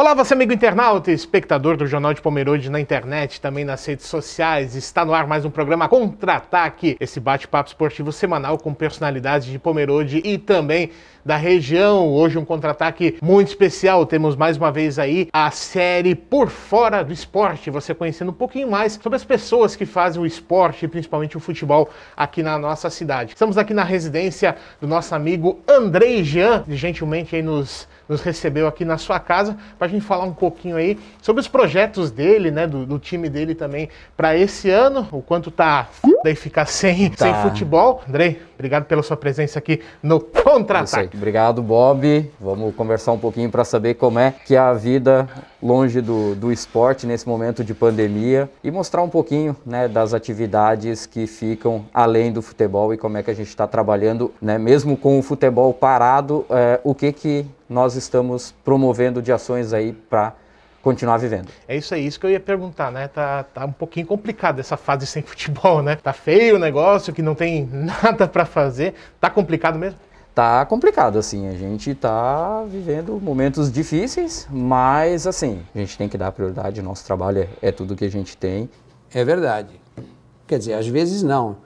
Olá, você amigo internauta e espectador do Jornal de Pomerode na internet, também nas redes sociais. Está no ar mais um programa Contra-Ataque, esse bate-papo esportivo semanal com personalidades de Pomerode e também da região. Hoje um contra-ataque muito especial. Temos mais uma vez aí a série Por Fora do Esporte, você conhecendo um pouquinho mais sobre as pessoas que fazem o esporte, principalmente o futebol, aqui na nossa cidade. Estamos aqui na residência do nosso amigo Andrei Jean, que gentilmente aí nos recebeu aqui na sua casa, para a gente falar um pouquinho aí sobre os projetos dele, né, do time dele também para esse ano, o quanto tá daí ficar sem futebol. Andrei, obrigado pela sua presença aqui no Contra-Ataque. Obrigado, Bob. Vamos conversar um pouquinho para saber como é que é a vida longe do esporte nesse momento de pandemia e mostrar um pouquinho, né, das atividades que ficam além do futebol e como é que a gente está trabalhando, né, mesmo com o futebol parado, o que nós estamos promovendo de ações aí para continuar vivendo. É isso aí, isso que eu ia perguntar, né? Tá um pouquinho complicado essa fase sem futebol, né? Tá feio o negócio, que não tem nada para fazer. Tá complicado mesmo? Tá complicado, assim, a gente tá vivendo momentos difíceis, mas assim, a gente tem que dar prioridade, nosso trabalho é tudo que a gente tem. É verdade. Quer dizer, às vezes não.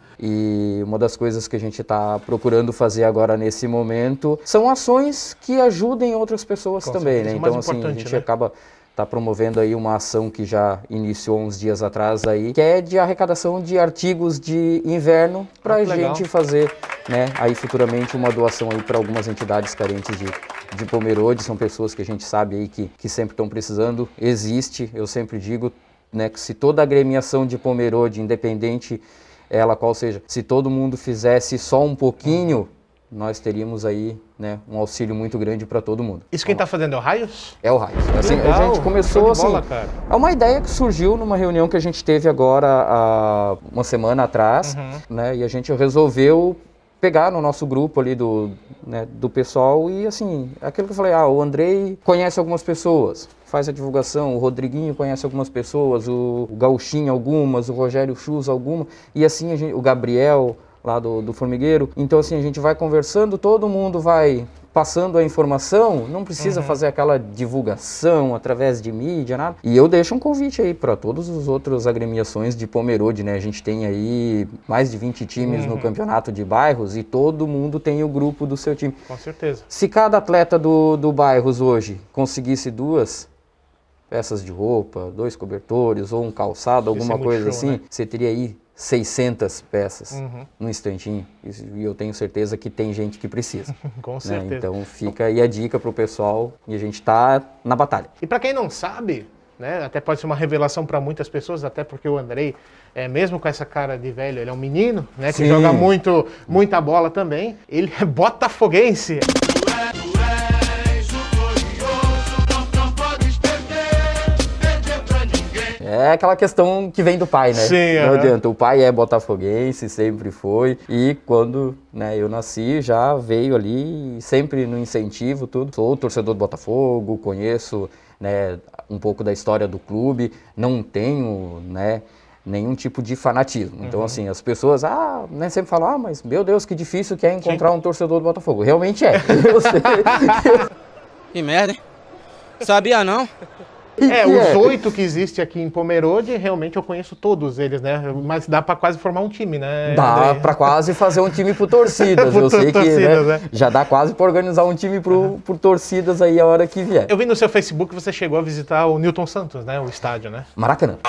E uma das coisas que a gente está procurando fazer agora nesse momento são ações que ajudem outras pessoas também, né? Então, assim, a gente acaba promovendo aí uma ação que já iniciou uns dias atrás aí, que é de arrecadação de artigos de inverno para a gente fazer, né, aí futuramente uma doação aí para algumas entidades carentes de Pomerode. São pessoas que a gente sabe aí que sempre estão precisando. Existe, eu sempre digo, né, que se toda a agremiação de Pomerode, independente ela qual seja, se todo mundo fizesse só um pouquinho, nós teríamos aí, né, um auxílio muito grande para todo mundo. Isso quem está fazendo é o Raios? É o Raios. Assim, a gente começou assim, é uma ideia que surgiu numa reunião que a gente teve agora há uma semana atrás, né, e a gente resolveu pegar no nosso grupo ali do pessoal e assim, aquilo que eu falei, o Andrei conhece algumas pessoas, faz a divulgação, o Rodriguinho conhece algumas pessoas, o Gauchinho algumas, o Rogério Chus algumas, e assim o Gabriel lá do Formigueiro. Então assim, a gente vai conversando, todo mundo vai passando a informação, não precisa fazer aquela divulgação através de mídia, nada. E eu deixo um convite aí para todos os outros agremiações de Pomerode, né? A gente tem aí mais de 20 times no campeonato de bairros e todo mundo tem o grupo do seu time. Com certeza. Se cada atleta do bairros hoje conseguisse 2 peças de roupa, 2 cobertores ou um calçado, alguma coisa assim, né? Você teria aí 600 peças num instantinho, e eu tenho certeza que tem gente que precisa. Com certeza. Então fica aí a dica pro pessoal e a gente tá na batalha. E para quem não sabe, né, até pode ser uma revelação para muitas pessoas, até porque o Andrei, mesmo com essa cara de velho, ele é um menino, né, que joga muita bola também. Ele é botafoguense. É aquela questão que vem do pai, né? Sim, não adianta, o pai é botafoguense, sempre foi, e quando, né, eu nasci já veio ali, sempre no incentivo, tudo. Sou torcedor do Botafogo, conheço, né, um pouco da história do clube, não tenho, né, nenhum tipo de fanatismo. Então, assim, as pessoas, né, sempre falam, mas meu Deus, que difícil que é encontrar um torcedor do Botafogo. Realmente é. Eu sei. Que merda, hein? Sabia não? Os 8 que existem aqui em Pomerode, realmente eu conheço todos eles, né? Mas dá pra quase formar um time, né? Dá pra quase fazer um time por torcidas. Eu sei que né, já dá quase pra organizar um time por torcidas aí a hora que vier. Eu vi no seu Facebook que você chegou a visitar o Newton Santos, né? O estádio, né? Maracanã.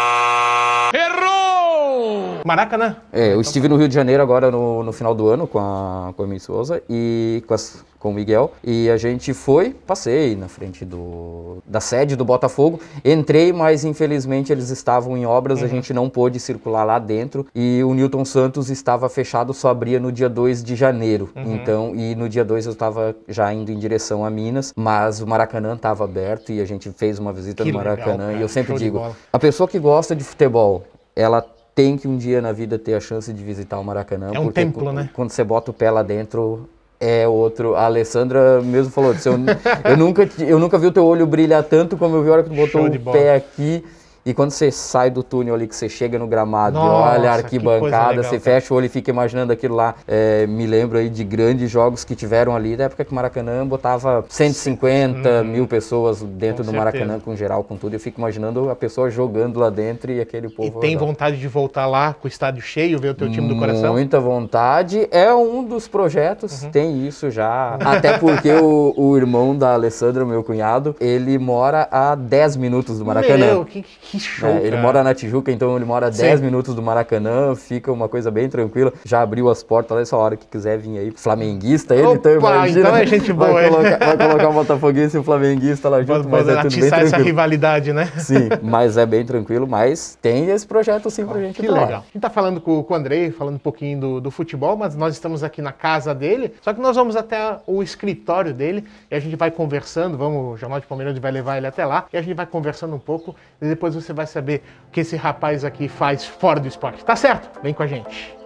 Errou! Maracanã? Eu estive no Rio de Janeiro agora no final do ano com a minha esposa e com o Miguel, e a gente passei na frente da sede do Botafogo, entrei, mas infelizmente eles estavam em obras, a gente não pôde circular lá dentro, e o Newton Santos estava fechado, só abria no dia 2 de janeiro, então, e no dia 2 eu estava já indo em direção a Minas, mas o Maracanã estava aberto e a gente fez uma visita no Maracanã, legal, e eu sempre digo, a pessoa que gosta de futebol, ela tem que um dia na vida ter a chance de visitar o Maracanã, é um porque templo, né? Quando você bota o pé lá dentro, é outro. A Alessandra mesmo falou disso. Eu nunca vi o teu olho brilhar tanto como eu vi a hora que tu botou o pé aqui. E quando você sai do túnel ali, que você chega no gramado, Nossa, olha a arquibancada, legal, você fecha o olho e fica imaginando aquilo lá. Me lembro aí de grandes jogos que tiveram ali, da época que o Maracanã botava 150 mil pessoas dentro do Maracanã, com geral, com tudo. Eu fico imaginando a pessoa jogando lá dentro e aquele povo... E tem vontade de voltar lá com o estádio cheio, ver o teu time do coração? Muita vontade. É um dos projetos, tem isso já. Até porque o irmão da Alessandra, meu cunhado, ele mora a 10 minutos do Maracanã. Meu, que show, ele mora na Tijuca, então ele mora a 10 minutos do Maracanã, fica uma coisa bem tranquila. Já abriu as portas nessa hora que quiser vir aí. Flamenguista, ele então imagina. Então é gente boa. Vai colocar o Botafoguense e o Flamenguista lá junto, mas é tudo bem tranquilo. Essa rivalidade, né? Sim, mas é bem tranquilo, mas tem esse projeto sim pra gente. Que legal. A gente tá falando com o Andrei, falando um pouquinho do futebol, mas nós estamos aqui na casa dele, só que nós vamos até o escritório dele e a gente vai conversando, o Jornal de Pomerode vai levar ele até lá e a gente vai conversando um pouco e depois você vai saber o que esse rapaz aqui faz fora do esporte. Tá certo? Vem com a gente.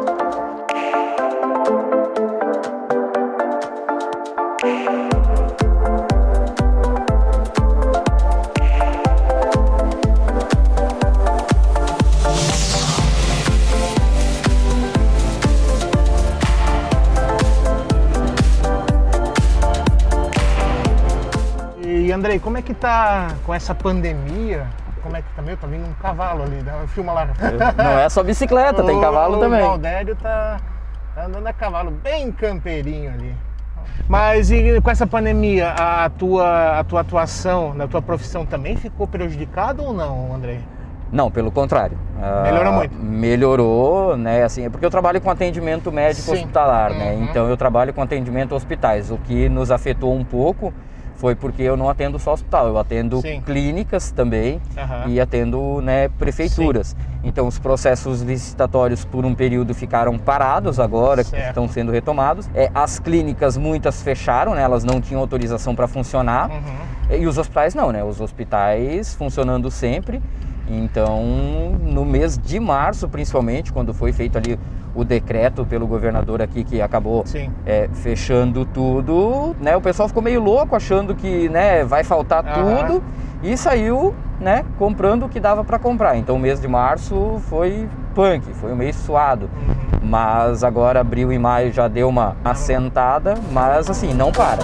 E Andrei, como é que tá com essa pandemia? Como é que tá? Tá vindo um cavalo ali, né? Filma lá. Não é só bicicleta, tem cavalo também. O Valdério tá andando a cavalo, bem campeirinho ali. Mas e com essa pandemia, a tua atuação na tua profissão também ficou prejudicada ou não, Andrei? Não, pelo contrário. Melhorou muito? Melhorou, né? Assim, porque eu trabalho com atendimento médico hospitalar, né? Então eu trabalho com atendimento hospitais. O que nos afetou um pouco foi porque eu não atendo só hospital, eu atendo clínicas também e atendo, né, prefeituras. Então os processos licitatórios por um período ficaram parados agora, que estão sendo retomados. As clínicas, muitas fecharam, né, elas não tinham autorização para funcionar. E os hospitais não, né? Os hospitais funcionando sempre. Então, no mês de março, principalmente, quando foi feito ali o decreto pelo governador aqui, que acabou fechando tudo, né? O pessoal ficou meio louco, achando que, né, vai faltar tudo, e saiu, né, comprando o que dava para comprar. Então, o mês de março foi punk, foi um mês suado. Mas agora, abril e maio já deu uma assentada, mas assim, não para.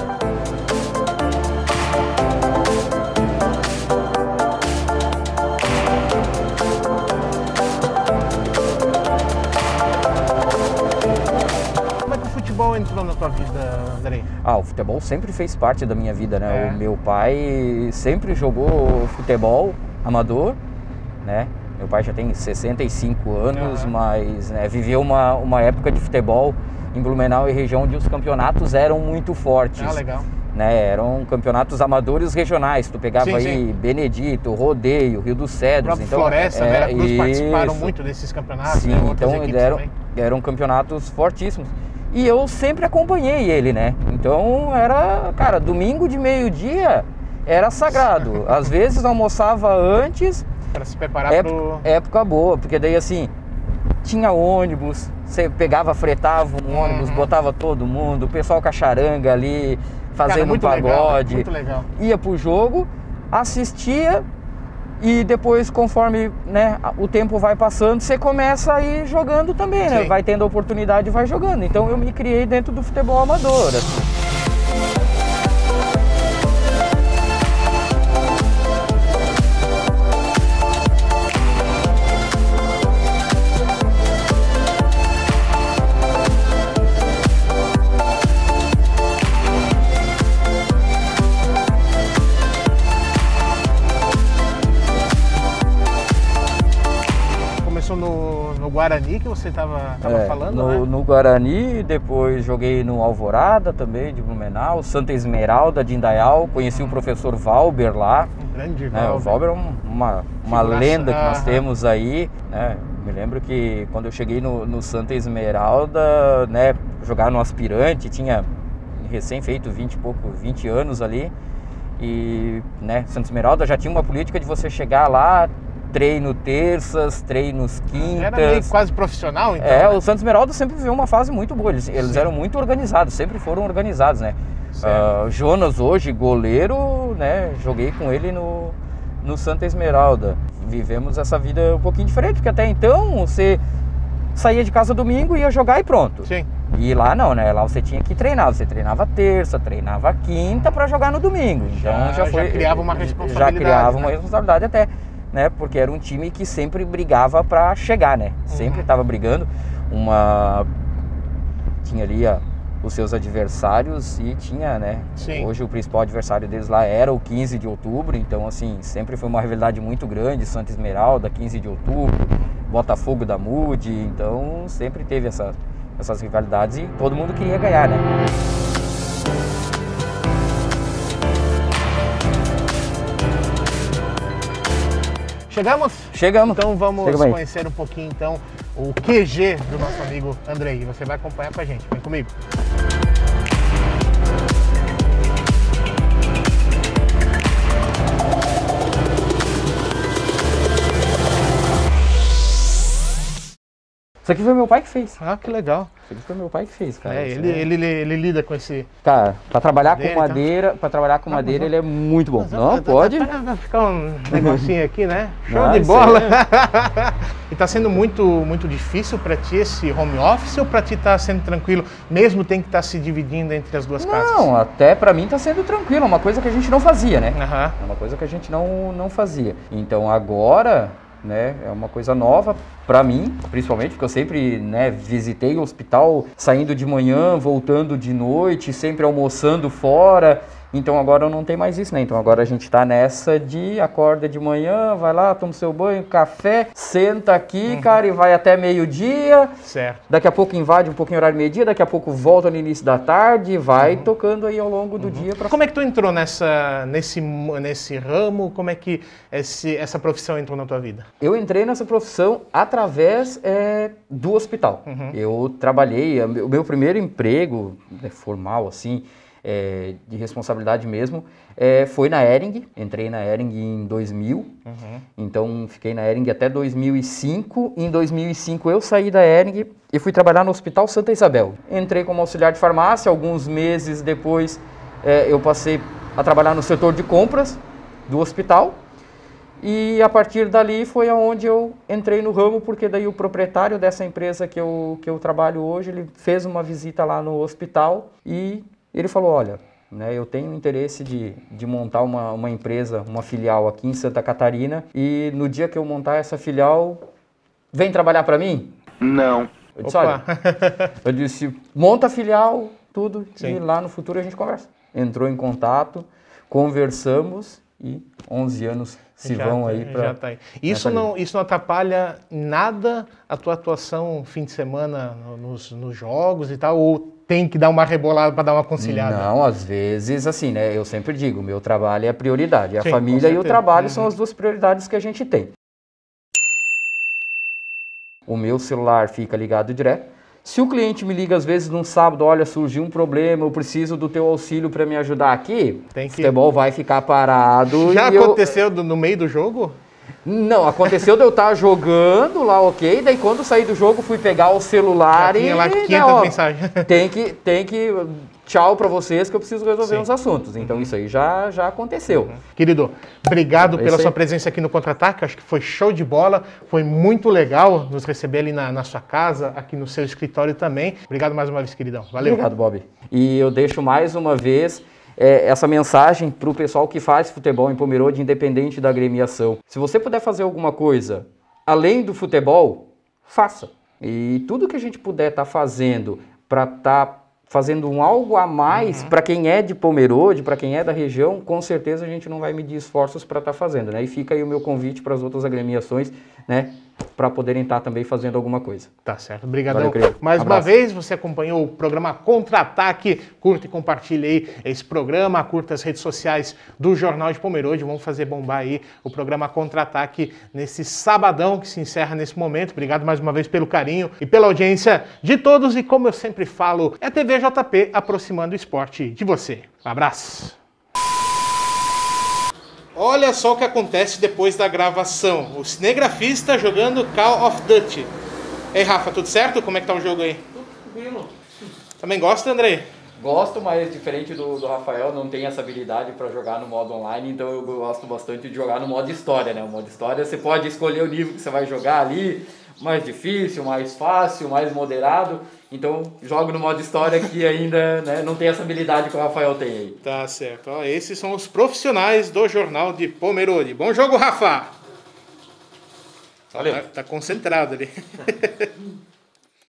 O futebol entrou na tua vida, Andrei? O futebol sempre fez parte da minha vida, né? O meu pai sempre jogou futebol amador, né? Meu pai já tem 65 anos, mas né, viveu uma época de futebol em Blumenau e região onde os campeonatos eram muito fortes. Legal. Né, eram campeonatos amadores regionais, tu pegava aí Benedito, Rodeio, Rio dos Cedros. Então, Floresta, Veracruz participaram muito desses campeonatos. Sim, então eram campeonatos fortíssimos. E eu sempre acompanhei ele, né? Então era, cara, domingo de meio-dia era sagrado. Às vezes almoçava antes. Para se preparar época boa, porque daí assim, tinha ônibus, você pegava, fretava um ônibus, botava todo mundo, o pessoal com a charanga ali, fazendo um pagode. Muito legal. Ia pro jogo, assistia e depois, conforme, né, o tempo vai passando, você começa a ir jogando também, né? Vai tendo a oportunidade e vai jogando. Então eu me criei dentro do futebol amador, assim. No Guarani que você estava falando, né? No Guarani, depois joguei no Alvorada também, de Blumenau, Santa Esmeralda de Indaial, conheci o professor Valber lá. Um grande Valber. O Valber é uma lenda que nós temos aí, né? Me lembro que quando eu cheguei no Santa Esmeralda, né, jogar no aspirante, tinha recém feito 20 anos ali, e, né, Santa Esmeralda já tinha uma política de você chegar lá, treino terças, treinos quintas. Era meio quase profissional, então? O Santa Esmeralda sempre viveu uma fase muito boa, eles eram muito organizados, sempre foram organizados, né? Jonas hoje, goleiro, né? Joguei com ele no Santa Esmeralda. vivemos essa vida um pouquinho diferente, porque até então você saía de casa domingo, ia jogar e pronto. Sim. E lá não, né? Lá você tinha que treinar. Você treinava terça, treinava quinta para jogar no domingo. Então já criava uma responsabilidade. Já criava uma responsabilidade até, né? Porque era um time que sempre brigava para chegar, né? Sempre estava brigando. Tinha ali os seus adversários e tinha, né? Sim. Hoje o principal adversário deles lá era o 15 de outubro. Então, assim, sempre foi uma rivalidade muito grande. Santa Esmeralda, 15 de outubro, Botafogo da Mude. Então, sempre teve essas rivalidades e todo mundo queria ganhar, né? Chegamos? Chegamos. Então vamos conhecer um pouquinho então o QG do nosso amigo Andrei. Você vai acompanhar com a gente. Vem comigo. Isso aqui foi meu pai que fez. Ah, que legal. Isso aqui foi meu pai que fez, cara. Ele lida com esse... Cara, pra trabalhar com madeira, ele é muito bom. Não, pode? Vai ficar um negocinho aqui, né? Show de bola. E tá sendo muito difícil pra ti esse home office ou pra ti tá sendo tranquilo, mesmo tem que estar se dividindo entre as duas casas? Não, até pra mim tá sendo tranquilo, é uma coisa que a gente não fazia, né? Uhum. É uma coisa que a gente não fazia. Então agora, né, é uma coisa nova para mim, principalmente porque eu sempre, né, visitei o hospital saindo de manhã, voltando de noite, sempre almoçando fora. Então agora não tem mais isso, né? Então agora a gente tá nessa de acorda de manhã, vai lá, toma seu banho, café, senta aqui, cara, e vai até meio-dia. Certo. Daqui a pouco invade um pouquinho o horário meio-dia, daqui a pouco volta no início da tarde e vai tocando aí ao longo do dia. Como é que tu entrou nesse ramo? Como é que essa profissão entrou na tua vida? Eu entrei nessa profissão através do hospital. Eu trabalhei, o meu primeiro emprego formal, assim, de responsabilidade mesmo, foi na Hering. Entrei na Hering em 2000, então fiquei na Hering até 2005. Em 2005 eu saí da Hering e fui trabalhar no Hospital Santa Isabel. Entrei como auxiliar de farmácia, alguns meses depois eu passei a trabalhar no setor de compras do hospital. E a partir dali foi aonde eu entrei no ramo, porque daí o proprietário dessa empresa que eu trabalho hoje, ele fez uma visita lá no hospital e ele falou, olha, né, eu tenho interesse de montar uma empresa, uma filial aqui em Santa Catarina, e no dia que eu montar essa filial, vem trabalhar para mim? Não. Eu disse, olha, eu disse, monta a filial, tudo, e lá no futuro a gente conversa. Entrou em contato, conversamos e 11 anos se vão aí para... Tá aí. Isso não atrapalha nada a tua atuação fim de semana nos jogos e tal, ou tem que dar uma rebolada para dar uma conciliada? Não, às vezes, assim, né, eu sempre digo, meu trabalho é a prioridade, a família e o trabalho são as duas prioridades que a gente tem. O meu celular fica ligado direto. Se o cliente me liga às vezes num sábado, olha, surgiu um problema, eu preciso do teu auxílio para me ajudar aqui, o futebol vai ficar parado. Já aconteceu no meio do jogo? Não, aconteceu de eu estar jogando lá, ok, daí quando saí do jogo fui pegar o celular e... lá 500 mensagens. Tem que... Tchau pra vocês que eu preciso resolver uns assuntos. Então isso aí já aconteceu. Querido, obrigado pela sua presença aqui no Contra-Ataque. Acho que foi show de bola. Foi muito legal nos receber ali na sua casa, aqui no seu escritório também. Obrigado mais uma vez, queridão. Valeu. Obrigado, Bob. E eu deixo mais uma vez essa mensagem pro pessoal que faz futebol em Pomerode, independente da agremiação. Se você puder fazer alguma coisa além do futebol, faça. E tudo que a gente puder estar fazendo para estar fazendo algo a mais para quem é de Pomerode, para quem é da região, com certeza a gente não vai medir esforços para estar fazendo, né? E fica aí o meu convite para as outras agremiações, né? Para poderem estar também fazendo alguma coisa. Tá certo. Obrigadão. Mais uma vez, você acompanhou o programa Contra-Ataque. Curta e compartilhe aí esse programa, curta as redes sociais do Jornal de Pomerode. Vamos fazer bombar aí o programa Contra-Ataque nesse sabadão que se encerra nesse momento. Obrigado mais uma vez pelo carinho e pela audiência de todos. E como eu sempre falo, é a TV JP aproximando o esporte de você. Um abraço. Olha só o que acontece depois da gravação. O cinegrafista jogando Call of Duty. Ei, Rafa, tudo certo? Como é que tá o jogo aí? Tudo tranquilo. Também gosta, Andrei? Gosto, mas diferente do Rafael, não tem essa habilidade para jogar no modo online, então eu gosto bastante de jogar no modo história, né? O modo história você pode escolher o nível que você vai jogar ali, mais difícil, mais fácil, mais moderado. Então jogo no modo história que ainda, né, não tem essa habilidade que o Rafael tem aí. Tá certo. Ó, esses são os profissionais do Jornal de Pomerode. Bom jogo, Rafa! Valeu. Tá concentrado ali.